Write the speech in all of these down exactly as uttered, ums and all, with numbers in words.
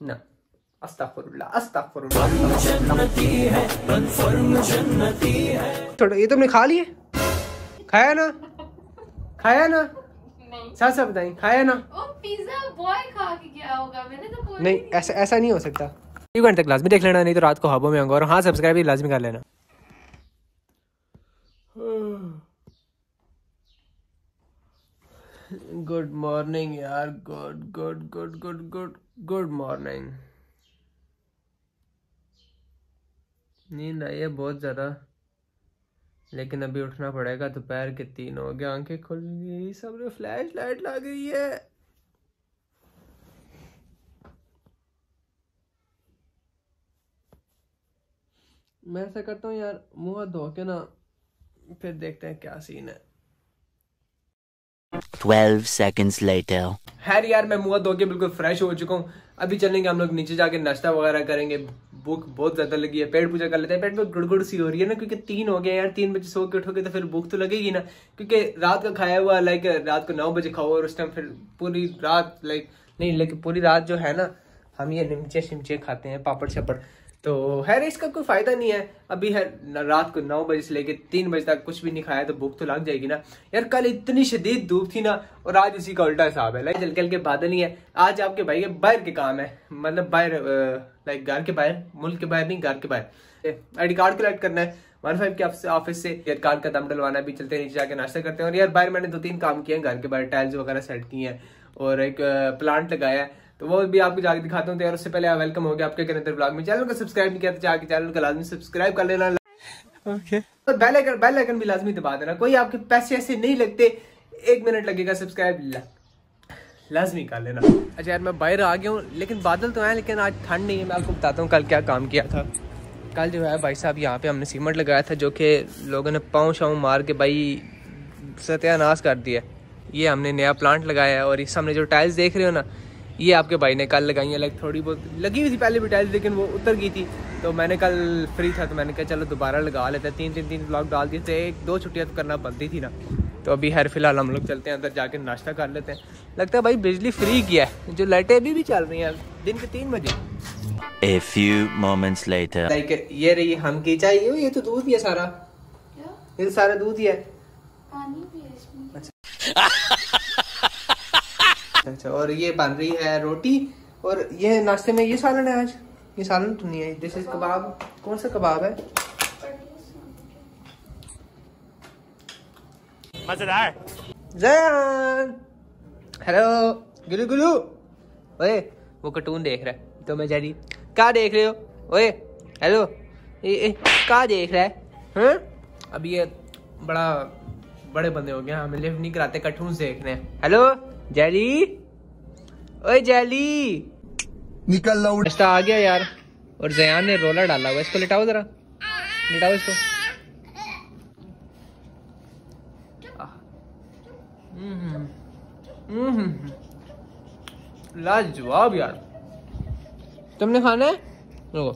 ना, अस्तगफुरुल्लाह अस्तगफुरुल्लाह। थोड़ा ये तुमने खा लिए? खाया ना? खाया ना? साथ साथ बताएं, खाया ना? वो पिज्जा बॉय खा के क्या होगा, मैंने तो बोला नहीं, ऐसा ऐसा नहीं हो सकता। एक घंटे तक लाजमी देख लेना, नहीं तो रात को हबों में आऊंगा। और हाँ, सब्सक्राइब भी लाजमी कर लेना। गुड मॉर्निंग यार, good good good good good good morning. नींद आई है बहुत ज़्यादा, लेकिन अभी उठना पड़ेगा। दोपहर के तीन हो गए, आंखें खुल गई, सबने फ्लैश लाइट लग गई है। मैं ऐसा करता हूँ यार, मुंह धो के ना, फिर देखते हैं क्या सीन है। twelve seconds later. खैर यार, मैं मुंह धो के बिल्कुल फ्रेश हो चुका हूँ। अभी चलेंगे हम लोग नीचे, जाके नाश्ता वगैरह करेंगे। भूख बहुत ज्यादा लगी है, पेट पूजा कर लेते हैं। पेट में गुड़गुड़ सी हो रही है ना, क्योंकि तीन हो गए यार। तीन बजे सो के उठोगे तो फिर भूख तो लगेगी ना, क्योंकि रात का खाया हुआ लाइक रात को नौ बजे खाओ और उस टाइम फिर पूरी रात लाइक नहीं, लेकिन पूरी रात जो है ना, हम ये निमचे शिमचे खाते हैं, पापड़ छपड़। तो खैर इसका कोई फायदा नहीं है। अभी है रात को नौ बजे से लेके तीन बजे तक कुछ भी नहीं खाया तो भूख तो लग जाएगी ना यार। कल इतनी शदीद धूप थी ना, और आज इसी का उल्टा हिसाब है। लाइक हल्के हल्के बादल ही है। आज आपके भाई के बाहर के काम है, मतलब बाहर लाइक घर के बाहर, मुल्क के बाहर नहीं, घर के बाहर आई डी कार्ड कलेक्ट करना है वन फाइव के ऑफिस से। आई डी कार्ड का दम डलवाना है। भी चलते हैं नीचे जाके नाश्ता करते हैं। और यार बाहर मैंने दो तीन काम किए हैं घर के बाहर, टाइल्स वगैरह सेट किए हैं और एक प्लांट लगाया है, तो वो भी आपको जाके दिखाता हूँ। तो यार उससे पहले आप वेलकम हो गया आपके अंदर ब्लॉग में। चैनल को सब्सक्राइब नहीं किया तो जाके चैनल को लाजमी सब्सक्राइब कर लेना। ओके, और बेल आइकन बेल आइकन भी लाजमी दबा देना। कोई आपके पैसे ऐसे नहीं लगते, एक मिनट लगेगा, सब्सक्राइब लाजमी कर लेना। अच्छा यार, मैं बाहर आ गया हूँ, लेकिन बादल तो है, लेकिन आज ठंड नहीं है। मैं आपको बताता हूँ कल क्या काम किया था। कल जो है भाई साहब, यहाँ पे हमने सीमेंट लगाया था, जो कि लोगों ने पाँव शाँव मार के भाई सत्यानाश कर दिया। ये हमने नया प्लांट लगाया है। और इस सामने जो टाइल्स देख रहे हो ना, ये आपके भाई ने कल लगाई है। लाइक थोड़ी बहुत लगी हुई थी पहले भी टाइल्स, लेकिन वो उतर गई थी। तो मैंने कल फ्री था तो मैंने कहा चलो दोबारा लगा लेते हैं। तीन तीन तीन ब्लॉग डाल दिए थे, एक दो छुट्टियां तो करना बनती थी ना। तो अभी हर फिलहाल हम लोग चलते हैं अंदर, जाके नाश्ता कर लेते हैं। लगता है भाई बिजली फ्री किया है, जो लाइटें अभी भी चल रही हैं दिन के तीन बजे। A few moments later. Like ये रही हम की चाय। ये तो दूध ही है सारा, ये तो सारा दूध ही है। पानी भी है इसमें। अच्छा, और ये बन रही है रोटी। और ये नाश्ते में ये सालन है आज। ये सालन तो नहीं है, दिस इज कबाब। कौन सा कबाब है? मजेदार। जयान, हेलो गुलू गुलू। ओए वो कार्टून देख रहा है तो मैं जा रही। क्या देख रहे हो? ओए हेलो, ये क्या देख रहा है? हाँ, अब ये बड़ा बड़े बंदे हो गए, हमें लिफ्ट नहीं कराते, कार्टून देख रहे हैं। हेलो जैली, ओए जैली निकल लो। नाश्ता आ गया यार। और जयान ने रोला डाला हुआ, इसको लिटाओ जरा, लिटाओ इसको। लाजवाब यार। तुमने खाना है? रुको,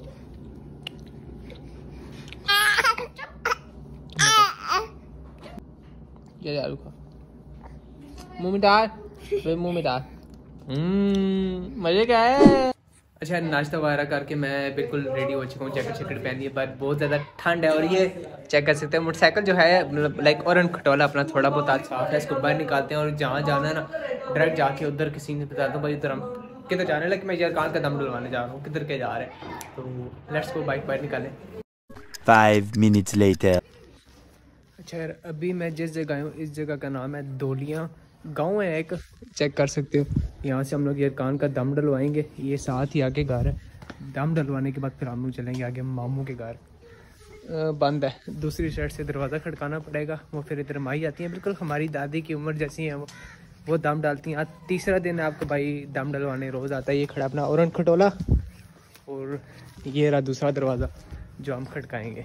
ये आलू खा, मुंह में डाल, मुंह में डाल। हम्म, मजे क्या है। अच्छा, नाश्ता वगैरह करके मैं बिल्कुल रेडी हो चुका हूँ। जैकेट शैकेट पहनी है, पर बहुत ज़्यादा ठंड है। और ये चेक कर सकते हैं मोटरसाइकिल जो है लाइक और खटोला अपना थोड़ा बहुत आज साफ है, इसको बाहर निकालते हैं। और जहाँ जाना है ना, डायरेक्ट जाके उधर किसी ने बता दो भाई उधर हम किधर जा रहे हैं। लाइक मैं यार कान का दम डलवाने जा रहा हूँ, किधर के जा रहे हैं। तो लेट्स गो, बाइक बाहर निकालें। Five minutes later. अच्छा यार, अभी मैं जिस जगह हूँ, इस जगह का नाम है दोलियाँ गांव है एक, चेक कर सकते हो। यहाँ से हम लोग ये कान का दम डलवाएंगे। ये साथ ही आगे घर है। दम डलवाने के बाद फिर हम लोग चलेंगे आगे मामू के घर। बंद है, दूसरी साइड से दरवाज़ा खड़काना पड़ेगा। वो फिर इधर माई आती हैं, बिल्कुल हमारी दादी की उम्र जैसी हैं वो वो दम डालती हैं। आज तीसरा दिन है आपको भाई दम डलवाने रोज़ आता है। ये खड़ा अपना औरन खटोला, और ये रहा दूसरा दरवाज़ा जो हम खड़काएंगे।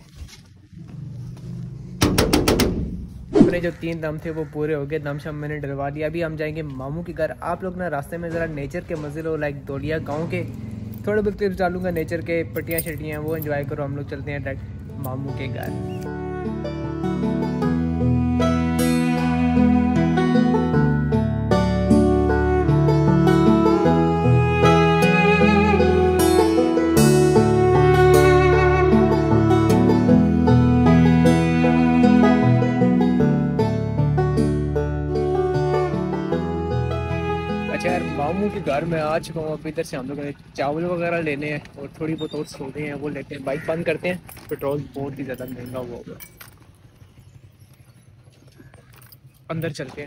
अपने जो तीन दम थे वो पूरे हो गए, दम शम मैंने डलवा दिया। अभी हम जाएंगे मामू के घर। आप लोग ना रास्ते में ज़रा नेचर के मज़े लो, लाइक दोलिया गांव के थोड़े बहुत क्लिप्स डालूंगा नेचर के, पट्टियाँ शट्टियाँ वो एंजॉय करो। हम लोग चलते हैं डायरेक्ट मामू के घर। मैं आ चुका हूँ। अब इधर से हम लोग चावल वगैरह लेने हैं और थोड़ी बहुत और सौदे हैं वो लेते हैं। बाइक बंद करते हैं, पेट्रोल बहुत ही ज़्यादा महंगा हुआ होगा। अंदर चलते हैं।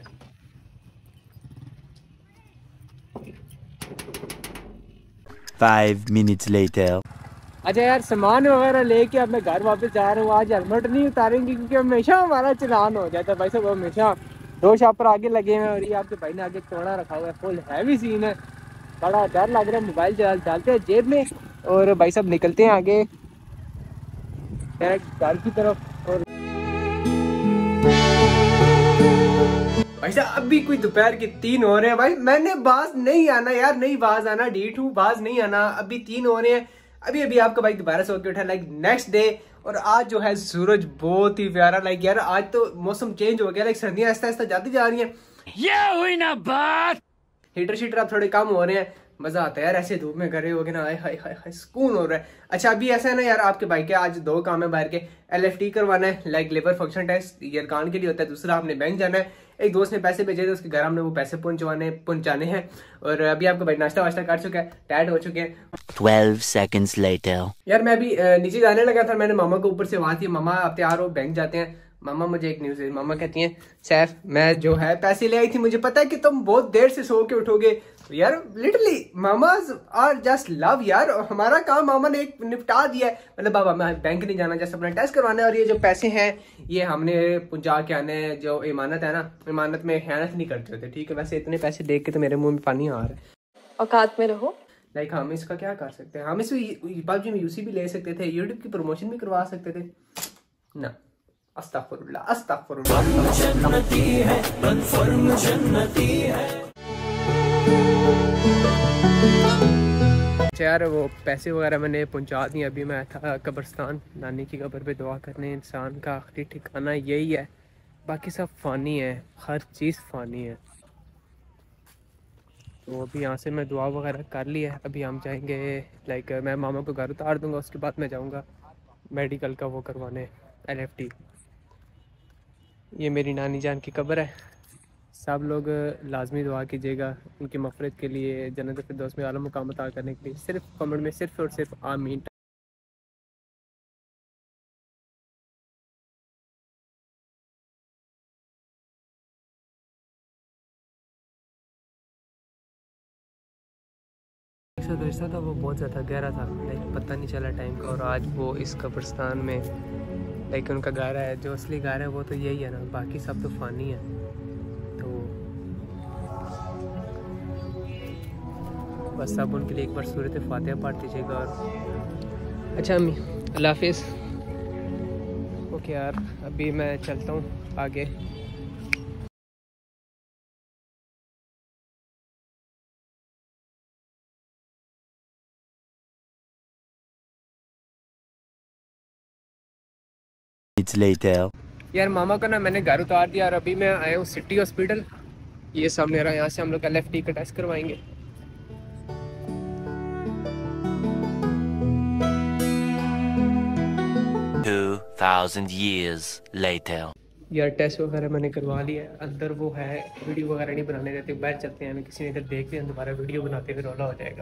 Five minutes later. अच्छा यार, सामान वगैरह लेके अब मैं घर वापस जा रहा हूँ। आज हेलमेट नहीं उतारेंगे क्योंकि हमेशा हमारा चलान हो जाता है भाई साहब। हमेशा दो शॉपर आगे लगे हैं और ये आपके भाई ने आगे कोड़ा रखा हुआ है। फुल हैवी सीन है, बड़ा डर लग रहा है। मोबाइल डालते हैं जेब में और भाई साहब निकलते हैं आगे घर की तरफ। और भाई साहब अभी कोई दोपहर के तीन हो रहे हैं। भाई मैंने बाज नहीं आना यार, नहीं बाज आना, डीट हूँ, बाज नहीं आना। अभी तीन हो रहे हैं। अभी अभी आपका भाई दोबारा सो के उठा लाइक नेक्स्ट डे। और आज जो है सूरज बहुत ही प्यारा। लाइक यार आज तो मौसम चेंज हो गया। लाइक सर्दियां आहिस्ता आहिस्ता जाती जा रही हैं। ये हुई ना बात। हीटर शीटर अब थोड़े कम हो रहे हैं। मजा आता है यार ऐसे धूप में करे होगे ना, हाय हाय हाय सुकून हो रहा है। अच्छा अभी ऐसा है ना यार, आपके भाई के आज दो काम है बाहर के। एल एफ टी करवाना है, लाइक लेबर फंक्शन टेस्ट, ये कान के लिए होता है। दूसरा आपने बैंक जाना है। एक दोस्त ने पैसे भेजे थे, उसके घर हमने वो पैसे पहुंचवाने पहुंचाने हैं। और अभी आपका भाई नाश्ता वाश्ता कर चुका है, टायर्ड हो चुके हैं। Twelve seconds later. यार मैं अभी नीचे जाने लगा था, मैंने मामा को ऊपर से आवाज दी, मामा आप तैयार हो, बैंक जाते हैं। मामा मुझे एक न्यूज है। मामा कहती हैं सैफ मैं जो है पैसे ले आई थी, मुझे पता है कि तुम बहुत देर से सो के उठोगे। यार literally mamas are just love यार। हमारा काम मामा ने एक निपटा दिया है। मतलब बाबा मैं बैंक नहीं जाना, जैसे अपना टेस्ट करवाना है। और ये जो पैसे हैं ये हमने पहुंचा के आने हैं। जो इमानत है ना, इमानत में खयानत नहीं करते होते, ठीक है। वैसे इतने पैसे देख के तो मेरे मुंह में पानी आ रहा है। औकात में रहो। लाइक हम इसका क्या कर सकते हैं? हम इस पबजी में यूसी भी ले सकते थे, यूट्यूब की प्रमोशन भी करवा सकते थे ना। अस्तगफुरुल्लाह अस्तगफुरुल्लाह। यार वो पैसे वगैरह मैंने पहुंचा दिए। अभी मैं था कब्रिस्तान, नानी की कब्र पे दुआ करने। इंसान का आखिरी ठिकाना यही है, बाकी सब फ़ानी है, हर चीज़ फ़ानी है। तो अभी यहाँ से मैं दुआ वगैरह कर ली है। अभी हम जाएंगे, लाइक मैं मामा को घर उतार दूंगा, उसके बाद मैं जाऊँगा मेडिकल का वो करवाने, एल एफ टी। ये मेरी नानी जान की कब्र है। सब लोग लाजमी दुआ कीजिएगा उनकी मफ़रत के लिए, जन्नत फिरदौस में आला मुकाम अता करने के लिए। सिर्फ कमेंट में सिर्फ और सिर्फ आमीन। जो रिश्ता था वो बहुत ज़्यादा गहरा था, लाइक पता नहीं चला टाइम का। और आज वो इस कब्रिस्तान में लाइक उनका घर है, जो असली घर है वो तो यही है ना, बाकी सब तो फ़ानी है। तो बस सब उनके लिए एक बार सूरत फातिहा पढ़ दीजिएगा। और अच्छा अम्मी अल्लाह हाफिज़। ओके यार अभी मैं चलता हूँ आगे। Later. यार मामा को ना मैंने घर उतार दिया और अभी मैं आया हूँ सिटी हॉस्पिटल। ये सामने रहा, यहाँ से हम लोग एल एफ टी का टेस्ट करवाएंगे। Two thousand years later. यार टेस्ट वगैरह मैंने करवा लिया है। अंदर वो है, वीडियो वगैरह नहीं बनाने देते, बाहर चलते हैं, किसी ने इधर देख लिया दोबारा वीडियो बनाते हुए रोला हो जाएगा।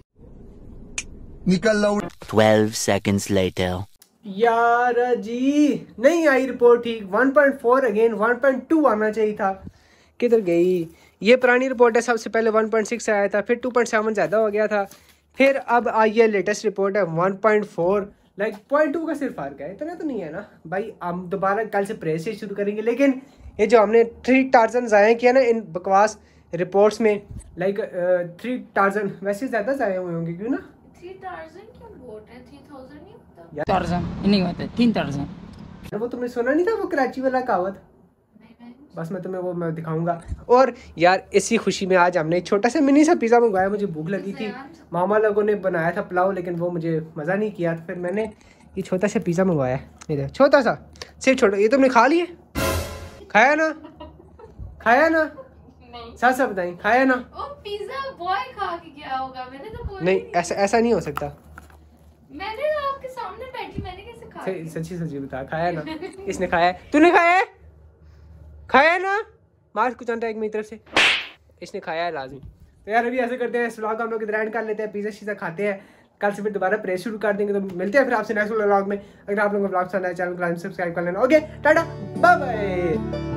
निकल लौड़। Twelve seconds later. यार जी नहीं आई रिपोर्ट ठीक। One point four again one point two आना चाहिए था, किधर गई? ये पुरानी रिपोर्ट है। सबसे पहले वन पॉइंट सिक्स आया था, फिर टू पॉइंट सेवन ज़्यादा हो गया था, फिर अब आई है लेटेस्ट रिपोर्ट है one point four. Like point two का सिर्फ फर्क है, इतना तो नहीं है ना भाई। हम दोबारा कल से प्रेस से शुरू करेंगे। लेकिन ये जो हमने थ्री टार्जन ज़ाया किया ना इन बकवास रिपोर्ट्स में, लाइक थ्री टार्जन वैसे ज़्यादा ज़ाया हुए होंगे क्यों ना? थ्री टार्जन क्यों बोट है? थ्री थाउजेंड नहीं होता? टार्जन नहीं होते, तीन टार्जन। वो तुमने सुना नहीं था वो कराची वाला कहावत? नहीं, मैं नहीं बस मैं तुम्हें वो मैं दिखाऊंगा। और यार इसी खुशी में आज हमने एक छोटा सा मिनी सा पिज़्ज़ा मंगवाया। मुझे भूख लगी थी, मामा लोगों ने बनाया था पुलाव, लेकिन वो मुझे मज़ा नहीं किया, तो फिर मैंने ये छोटा सा पिज़्ज़ा मंगवाया। इधर छोटा सा, सिर्फ छोटा। ये तुमने खा लिए? खाया ना? खाया ना? नहीं। साथ साथ बताएं, खाया ना? ओ पिज्जा बॉय खा के गया होगा, मैंने तो कोई नहीं ऐसा ऐसा नहीं हो सकता। मैंने तो आपके सामने बैठी, मैंने कैसे खा सही- लिया? सच्ची सच्ची बता, खाया ना? इसने खाया है, तूने खाया है? खाया है ना? मार कुछ अंडा एक मेरी तरफ से। इसने खाया है लाजमी। तो यार अभी ऐसे करते हैं, इस व्लॉग को हम लोग इधर एंड कर लेते हैं, पिज़्ज़ा शीज़ा खाते हैं, कल से फिर दोबारा प्रेस शुरू कर देंगे। तो मिलते हैं फिर आपसे नेक्स्ट व्लॉग में। अगर आप लोगों को व्लॉग पसंद आए चैनल को सब्सक्राइब कर लेना। Okay tata bye bye.